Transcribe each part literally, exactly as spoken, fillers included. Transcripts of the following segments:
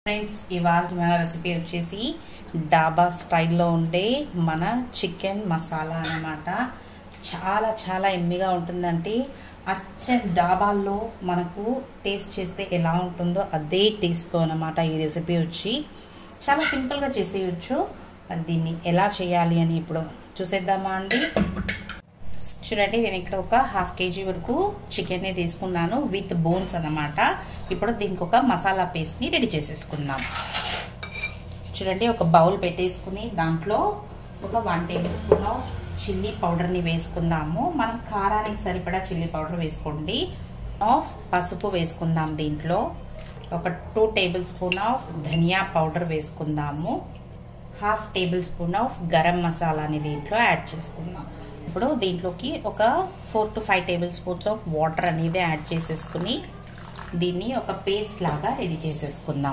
Friends ఇవాళ మన recipe వచ్చేసి డాబా స్టైల్లో ఉండే మన చికెన్ మసాలా అన్నమాట. చాలా చాలా ఎమ్మిగా ఉంటుందంటే అచ్చం డాబాల్లో మనకు టేస్ట్ చేస్తే ఎలా ఉంటుందో అదే టేస్ట్తో అన్నమాట. ఈ రెసిపీ వచ్చి చాలా సింపుల్గా చేసేయచ్చు. మరి దీన్ని ఎలా చేయాలి అని ఇప్పుడు చూసేద్దామా అండి. చూడండి, నేను ఇక్కడ ఒక హాఫ్ కేజీ వరకు చికెన్ ని తీసుకున్నాను విత్ బోన్స్ అన్నమాట. ఇప్పుడు దీనికి ఒక మసాలా పేస్ట్ ని రెడీ చేసేసుకుందాం. చూడండి, ఒక బౌల్ పెట్టేసుకుని దాంట్లో ఒక one tablespoon of chilli powder ని వేసుకుందాము. మనం కారానికి సరిపడా చిల్లీ పౌడర్ వేసుకోండి. ఆఫ్ పసుపు వేసుకుందాం. దీంట్లో ఒక two tablespoon of dhaniya powder వేసుకుందాము. Half tablespoon of garam మసాలాని దీంట్లో యాడ్ చేసుకుందాం. ఇప్పుడు దీంట్లోకి ఒక four to five tablespoons of water అనేది యాడ్ చేసేసుకుని దీన్ని ఒక పేస్ట్ లాగా రెడీ చేసేసుకుందాం.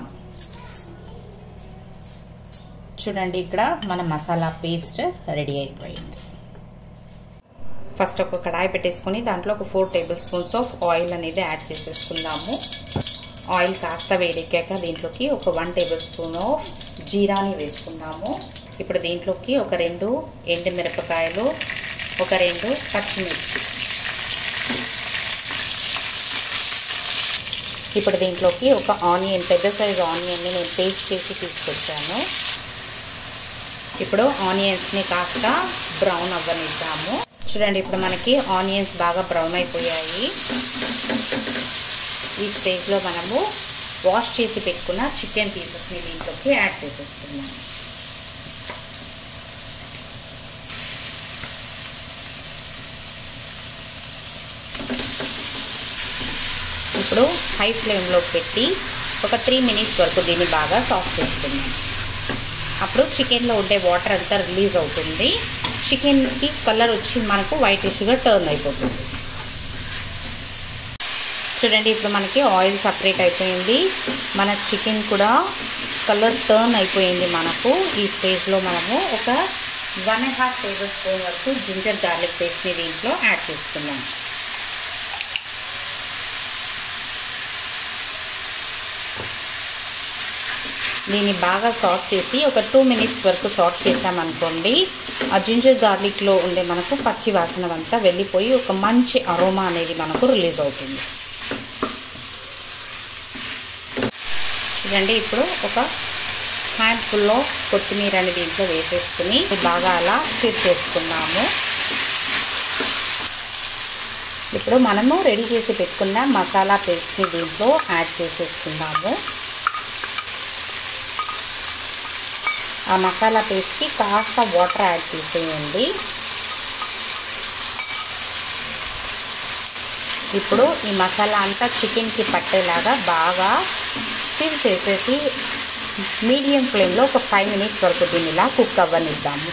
చూడండి, ఇక్కడ మన మసాలా పేస్ట్ రెడీ అయిపోయింది. ఫస్ట్ ఒక కడాయి పెట్టేసుకుని దాంట్లో ఒక four tablespoons of oil అనేది యాడ్ చేసేసుకుందాము. ఆయిల్ కాస్త వేడెక్కాక దీంట్లోకి ఒక వన్ టేబుల్ స్పూన్ ఆఫ్ జీరాని వేసుకుందాము. ఇప్పుడు దీంట్లోకి ఒక రెండు ఎండు మిరపకాయలు, ఒక రెండు పచ్చిమిర్చి, ఇప్పుడు దీంట్లోకి ఒక ఆనియన్, పెద్ద సైజ్ ఆనియన్ని నేను పేస్ట్ చేసి తీసుకొచ్చాను. ఇప్పుడు ఆనియన్స్ని కాస్త బ్రౌన్ అవ్వనిద్దాము. చూడండి, ఇప్పుడు మనకి ఆనియన్స్ బాగా బ్రౌన్ అయిపోయాయి. ఈ స్టేజ్లో మనము వాష్ చేసి పెట్టుకున్న చికెన్ పీసెస్ని దీంట్లోకి యాడ్ చేసేసుకున్నాము. ఇప్పుడు హై ఫ్లేమ్లో పెట్టి ఒక త్రీ మినిట్స్ వరకు దీన్ని బాగా సాఫ్ట్ చేసుకుందాం. అప్పుడు చికెన్లో ఉండే వాటర్ అంతా రిలీజ్ అవుతుంది. చికెన్కి కలర్ వచ్చి మనకు వైటిష్గా టర్న్ అయిపోతుంది. చూడండి, ఇప్పుడు మనకి ఆయిల్ సపరేట్ అయిపోయింది. మన చికెన్ కూడా కలర్ టర్న్ అయిపోయింది మనకు. ఈ స్టేజ్లో మనము ఒక one and half tablespoon వరకు జింజర్ గార్లిక్ పేస్ట్ని దీంట్లో యాడ్ చేసుకుందాం. దీన్ని బాగా సాఫ్ట్ చేసి ఒక టూ మినిట్స్ వరకు సాఫ్ట్ చేసామనుకోండి, ఆ జింజర్ గార్లిక్లో ఉండే మనకు పచ్చి వాసన అంతా వెళ్ళిపోయి ఒక మంచి అరోమా అనేది మనకు రిలీజ్ అవుతుంది. చూడండి, ఇప్పుడు ఒక హ్యాండ్ ఫుల్ ఆఫ్ కొత్తిమీర అని దీంట్లో వేసేసుకుని బాగా అలా స్టిర్ చేసుకున్నాము. ఇప్పుడు మనము రెడీ చేసి పెట్టుకున్న మసాలా పేస్ట్ని దీంట్లో యాడ్ చేసేసుకున్నాము. ఆ మసాలా పేస్ట్కి కాస్త వాటర్ యాడ్ చేసేయండి. ఇప్పుడు ఈ మసాలా అంతా చికెన్కి పట్టేలాగా బాగా స్టిర్ చేసేసి మీడియం ఫ్లేమ్లో ఒక ఫైవ్ మినిట్స్ వరకు దీన్ని ఇలా కుక్ అవ్వనిద్దాము.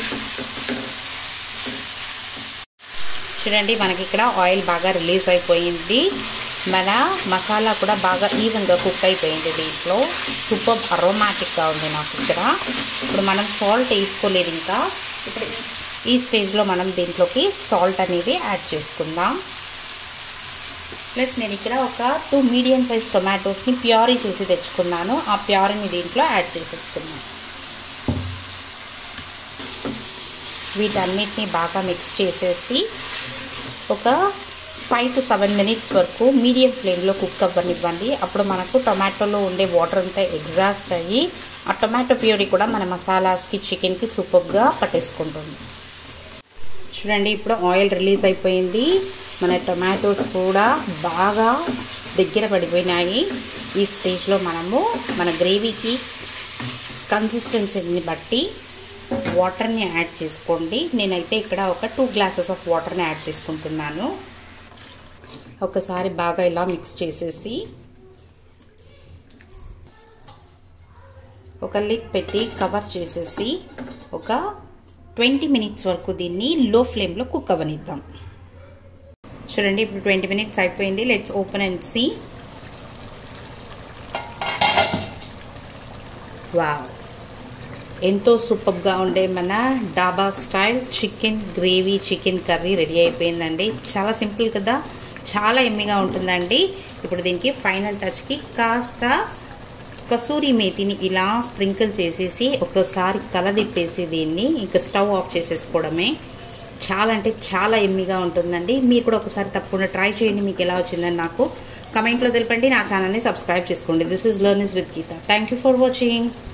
చూడండి, మనకి ఇక్కడ ఆయిల్ బాగా రిలీజ్ అయిపోయింది. మన మసాలా కూడా బాగా ఈవెన్గా కుక్ అయిపోయింది. దీంట్లో సూపర్ అరోమాటిక్గా ఉంది నాకు ఇక్కడ. ఇప్పుడు మనం సాల్ట్ వేసుకోలేదు ఇంకా. ఇప్పుడు ఈ స్టేజ్లో మనం దీంట్లోకి సాల్ట్ అనేది యాడ్ చేసుకుందాం. ప్లస్ నేను ఇక్కడ ఒక టూ మీడియం సైజ్ టొమాటోస్ని ప్యూరీ చేసి తెచ్చుకున్నాను. ఆ ప్యూరీని దీంట్లో యాడ్ చేసేసుకున్నాను. వీటన్నిటిని బాగా మిక్స్ చేసేసి ఒక ఫైవ్ టు సెవెన్ మినిట్స్ వరకు మీడియం ఫ్లేమ్లో కుక్ అవ్వనివ్వండి. అప్పుడు మనకు టొమాటోలో ఉండే వాటర్ అంతా ఎగ్జాస్ట్ అయ్యి ఆ టొమాటో ప్యూరీ కూడా మన మసాలాస్కి చికెన్కి సూపర్గా పట్టేసుకుంటుంది. చూడండి, ఇప్పుడు ఆయిల్ రిలీజ్ అయిపోయింది. మన టొమాటోస్ కూడా బాగా దగ్గర పడిపోయినాయి. ఈ స్టేజ్లో మనము మన గ్రేవీకి కన్సిస్టెన్సీని బట్టి వాటర్ని యాడ్ చేసుకోండి. నేనైతే ఇక్కడ ఒక టూ గ్లాసెస్ ఆఫ్ వాటర్ని యాడ్ చేసుకుంటున్నాను. ఒకసారి బాగా ఇలా మిక్స్ చేసేసి ఒక లిడ్ పెట్టి కవర్ చేసేసి ఒక ట్వంటీ మినిట్స్ వరకు దీన్ని లో ఫ్లేమ్లో కుక్ అవ్వనిద్దాం. చూడండి, ఇప్పుడు ట్వంటీ మినిట్స్ అయిపోయింది. Let's open and see. Wow, ఎంతో సూపర్గా ఉండే మన dhaba style chicken gravy chicken curry ready అయిపోయిందండి. చాలా సింపుల్ కదా, చాలా ఎమ్మిగా ఉంటుందండి. ఇప్పుడు దీనికి ఫైనల్ టచ్కి కాస్త కసూరి మేతిని ఇలా స్ప్రింకిల్ చేసేసి ఒకసారి కలదిప్పేసి దీన్ని ఇంకా స్టవ్ ఆఫ్ చేసేసుకోవడమే. చాలా అంటే చాలా ఎమ్మిగా ఉంటుందండి. మీరు కూడా ఒకసారి తప్పకుండా ట్రై చేయండి. మీకు ఎలా వచ్చిందని నాకు కమెంట్లో తెలపండి. నా ఛానల్ని సబ్స్క్రైబ్ చేసుకోండి. This is learnings with Geetha. Thank you for watching.